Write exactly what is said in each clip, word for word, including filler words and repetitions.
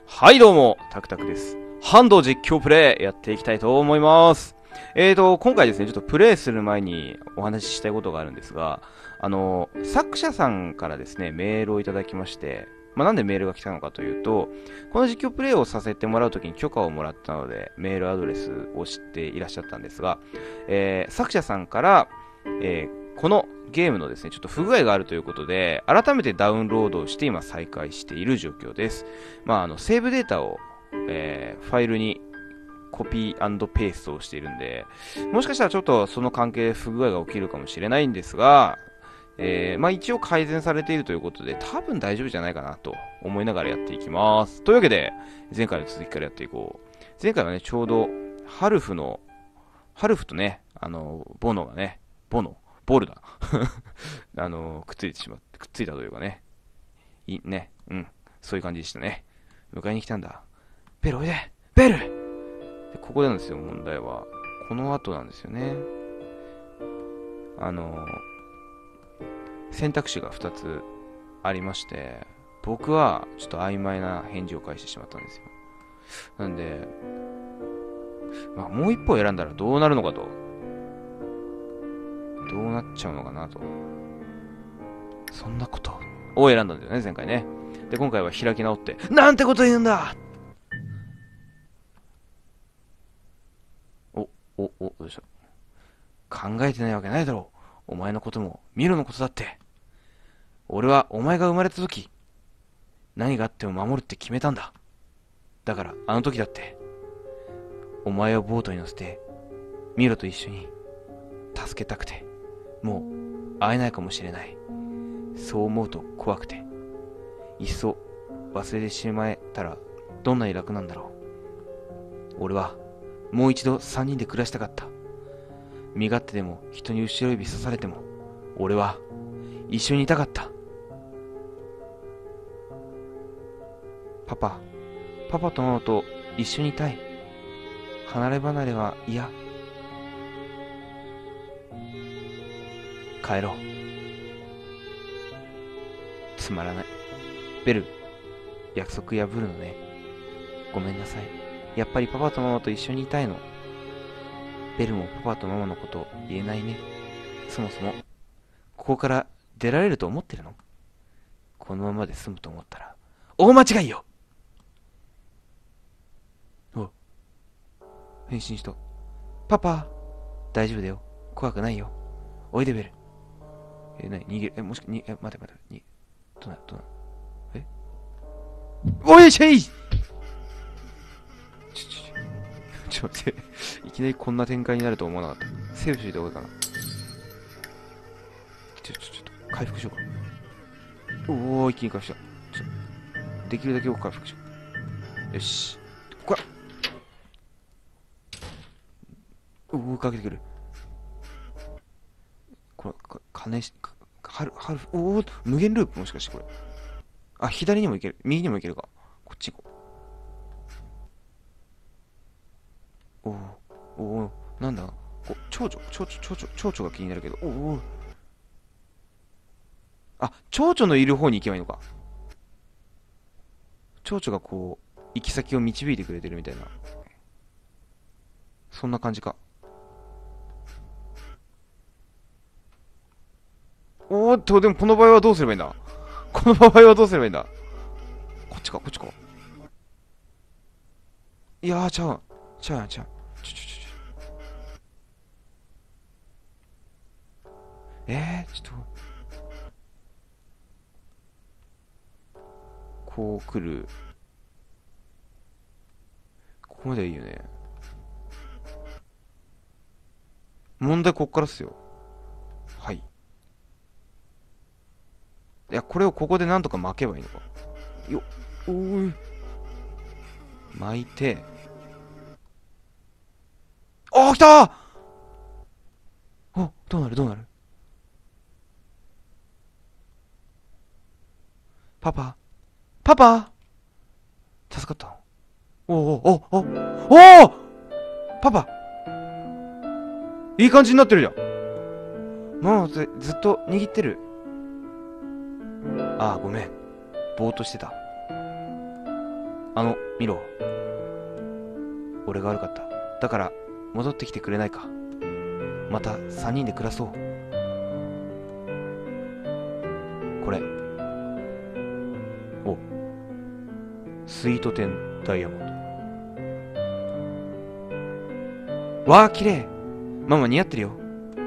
はいどうも、タクタクです。ハンド実況プレイやっていきたいと思います。えーと、今回ですね、ちょっとプレイする前にお話ししたいことがあるんですが、あの、作者さんからですね、メールをいただきまして、まあ、なんでメールが来たのかというと、この実況プレイをさせてもらうときに許可をもらったので、メールアドレスを知っていらっしゃったんですが、えー、作者さんから、えーこのゲームのですね、ちょっと不具合があるということで、改めてダウンロードをして今再開している状況です。まあ、あの、セーブデータを、えーファイルにコピーペーストをしているんで、もしかしたらちょっとその関係で不具合が起きるかもしれないんですが、えーまあ一応改善されているということで、多分大丈夫じゃないかなと思いながらやっていきます。というわけで、前回の続きからやっていこう。前回はね、ちょうど、ハルフの、ハルフとね、あの、ボノがね、ボノボルだ。あの、くっついてしまって、くっついたというかね。いいね。うん。そういう感じでしたね。迎えに来たんだ。ベルおいでベルでここでなんですよ、問題は。この後なんですよね。あの、選択肢がふたつありまして、僕はちょっと曖昧な返事を返してしまったんですよ。なんで、まあ、もう一歩選んだらどうなるのかと。どうなっちゃうのかなと。そんなことを選んだんだよね、前回ね。で、今回は開き直って、なんてこと言うんだお、お、お、どうした考えてないわけないだろう。お前のことも、ミロのことだって。俺はお前が生まれた時、何があっても守るって決めたんだ。だから、あの時だって、お前をボートに乗せて、ミロと一緒に、助けたくて、もう、会えないかもしれない。そう思うと怖くて、いっそ忘れてしまえたらどんなに楽なんだろう。俺はもう一度三人で暮らしたかった。身勝手でも人に後ろ指刺されても俺は一緒にいたかった。パパ、パパとママと一緒にいたい。離れ離れは嫌。帰ろう。つまらない。ベル、約束破るのね。ごめんなさい。やっぱりパパとママと一緒にいたいの。ベルもパパとママのこと言えないね。そもそも、ここから出られると思ってるの？このままで済むと思ったら、大間違いよ。お、変身した。パパ、大丈夫だよ。怖くないよ。おいでベル。え、なに逃げる。え、もしか、に、え、待て待て。に、どうな、どうな。えおいしゃいちょ、ちょ、ちょ、待って。いきなりこんな展開になると思わなかった。セーブしといた方がいいかな。ちょ、ちょ、ちょっと、回復しようか。おー、一気に回復した。ちょ、できるだけ多く回復しよう。よし。こらおー、かけてくる。これ、か、金し、か、はる、はる、おー、無限ループもしかしてこれ。あ、左にも行ける。右にも行けるか。こっち行こう。おー、おー、なんだこ蝶々、蝶々、蝶々、蝶々が気になるけど。おー、あ、蝶々のいる方に行けばいいのか。蝶々がこう、行き先を導いてくれてるみたいな。そんな感じか。おーっと、でもこの場合はどうすればいいんだこの場合はどうすればいいんだこっちか、こっちか。いやー、ちゃう。ちゃうやん、ちゃう。ちょちょちょちょ。えー、ちょっと、こう来る。ここまではいいよね。問題こっからっすよ。はい。いや、これをここでなんとか巻けばいいのか。よっ、おーい。巻いて。あー、来たーお、どうなるどうなるパパパパ助かった。おおおおおおパパいい感じになってるじゃん。ママずずっと握ってる。ああ、ごめん。ぼーっとしてた。 あの、見ろ。俺が悪かった。だから、戻ってきてくれないか。また三人で暮らそう。これ。お。スイートテンダイヤモンド。わあ、綺麗。ママ似合ってるよ。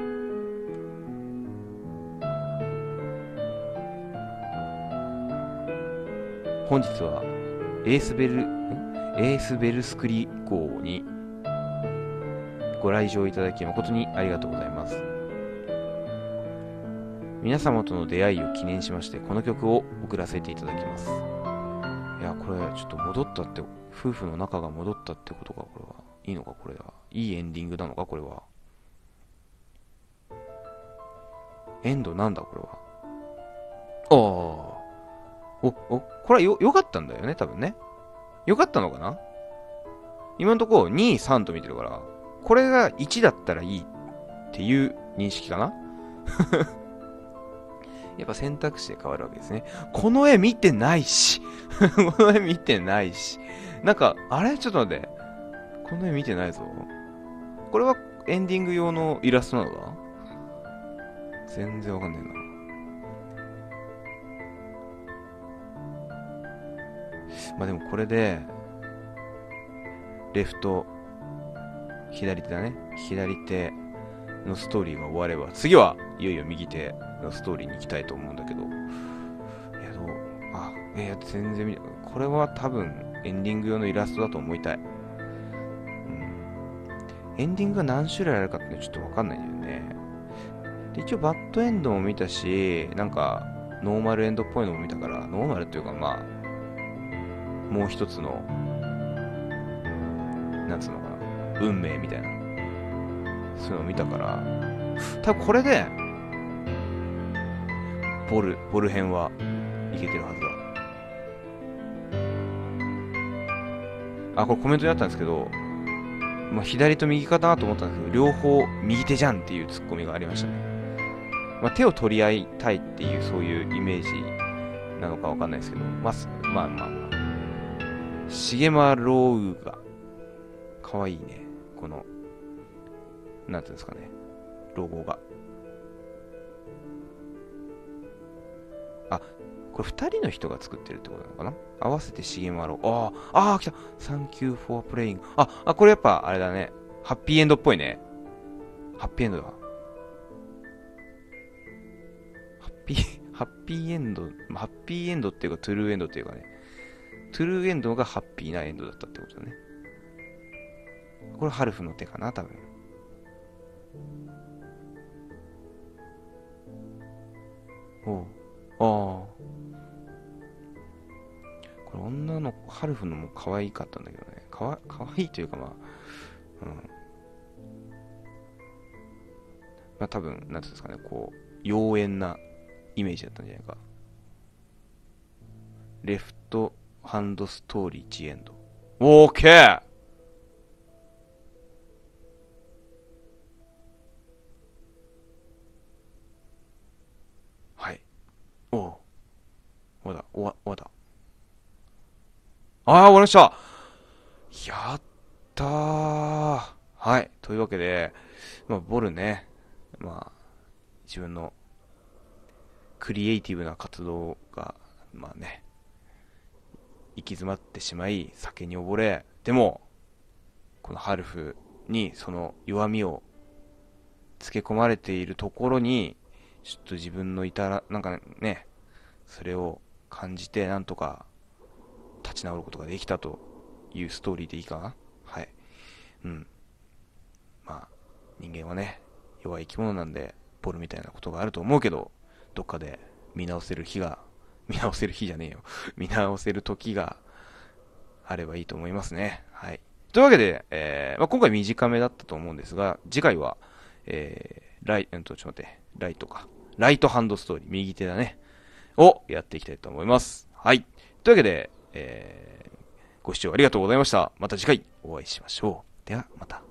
本日はエースベル、エースベルスクリ号にご来場いただき誠にありがとうございます。皆様との出会いを記念しましてこの曲を送らせていただきます。いや、これちょっと戻ったって、夫婦の仲が戻ったってことか、これはいいのか、これはいいエンディングなのか、これはエンドなんだこれは。ああ、お、お、これはよ、良かったんだよね、多分ね。良かったのかな。今のところに、さんと見てるから、これがいちだったらいいっていう認識かな。やっぱ選択肢で変わるわけですね。この絵見てないし。この絵見てないし。なんか、あれちょっと待って。この絵見てないぞ。これはエンディング用のイラストなのか。全然わかんないな。まあでもこれで、レフト、左手だね。左手のストーリーが終われば、次はいよいよ右手のストーリーに行きたいと思うんだけど、いや、どう、あ、いや、全然見ない。これは多分エンディング用のイラストだと思いたい。うん。エンディングが何種類あるかってちょっとわかんないんだよね。で、一応バッドエンドも見たし、なんか、ノーマルエンドっぽいのも見たから、ノーマルっていうかまあ、もう一つの、なんつうのかな、運命みたいな、そういうのを見たから、多分これで、ボル、ボル編はいけてるはずだ。あ、これコメントにあったんですけど、まあ、左と右かなと思ったんですけど、両方右手じゃんっていうツッコミがありましたね。まあ、手を取り合いたいっていう、そういうイメージなのかわかんないですけど、まあ、まあまあまあ。シゲマロウが、かわいいね。この、なんていうんですかね。ロゴが。あ、これ二人の人が作ってるってことなのかな。合わせてシゲマロウ。ああ、ああ、来た。Thank you for playing. あ、あ、これやっぱ、あれだね。ハッピーエンドっぽいね。ハッピーエンドだ。ハッピー、ハッピーエンド、ハッピーエンドっていうか、トゥルーエンドっていうかね。トゥルーエンドがハッピーなエンドだったってことだね。これハルフの手かな、多分。おう。ああ。これ女の子、ハルフのも可愛かったんだけどね。かわ、かわいいというかまあ、うん。まあ多分、なんていうんですかね、こう、妖艶なイメージだったんじゃないか。レフトハンドストーリージエンド。オーケー。はい。おう。終わだ、終わ、終わった。ああ、終わりました。やったー。はい。というわけで、まあ、ボルね、まあ、自分のクリエイティブな活動が、まあね、行き詰まってしまい、酒に溺れ、でも、このハルフにその弱みをつけ込まれているところに、ちょっと自分のいたら、なんかね、それを感じて、なんとか立ち直ることができたというストーリーでいいかな。はい。うん。まあ、人間はね、弱い生き物なんで、ボルみたいなことがあると思うけど、どっかで見直せる日が、見直せる日じゃねえよ。見直せる時があればいいと思いますね。はい。というわけで、えーまあ、今回短めだったと思うんですが、次回は、えー、ライ、うんと、ちょっと待って、ライトか。ライトハンドストーリー、右手だね。をやっていきたいと思います。はい。というわけで、えー、ご視聴ありがとうございました。また次回お会いしましょう。では、また。